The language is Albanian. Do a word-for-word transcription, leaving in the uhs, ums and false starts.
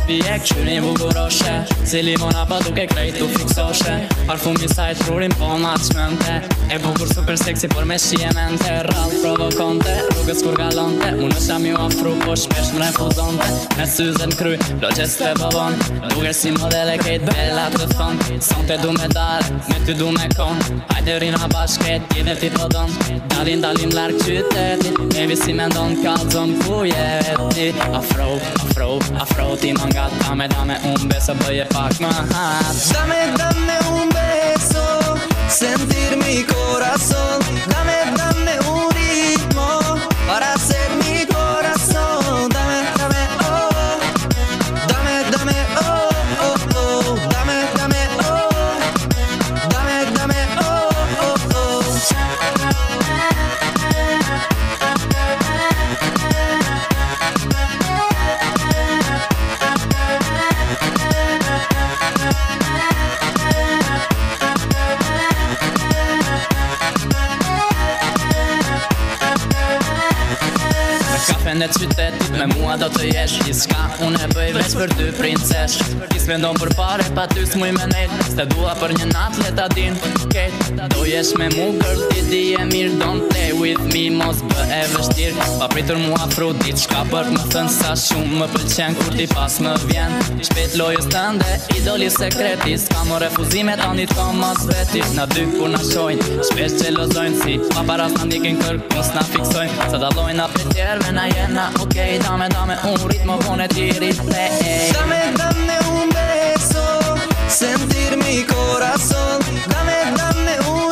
pije këshyrin buguroshe Si limona pa duke krejt tu fiksoshe Parfumi sa e trurin po ma qmente E bukur super seksi por me shie mente Rall provokonte, rrugës kur galonte Unë është mi u afru po shpesh më refuzonte Me syze n'kry, loqes të bëvon Duker si modele kejt bella të thon Sonte du me dal, me ty du me kon Hajde rina bashket, tjene ti po don Dalin dalim larg qytetit Nevi si me ndon kalzon ku jeti Afro, afro, afro Ti mangat, dame, dame un beso Bëje pak më hat Dame, dame un beso Sentir mi corazón Dame, dame un ritmo Para ser mi corazón Dame, dame, oh Dame, dame, oh, oh, oh Dame, dame, oh Dame, dame, oh, oh, oh Kafen e qytetit me mua do të jesh Diska unë e bëj veç për ty princesh Ti s'vendon për pare pa ty s'muj me nejt S'te dua për një nat leta din Ket, do jesh me mu girl ti di e mirë Don't play with me mos bë e vështir Pa pritur mua fru dit Shka për më thënë sa shumë më pëlqen Kur ti pas më vjen Shpet lojës tënde, idoli sekreti S'ka më refuzime tani t'ko mos veti Na dy kur na shojnë Shpesh qelozojnë si Paparas na ndikin kërk Mos na fiksojnë Sa dalojnë a për tjerve na jena ok Dame, dame un ritmo con e tiri te Dame, dame un beso Sentir mi corazón Dame, dame un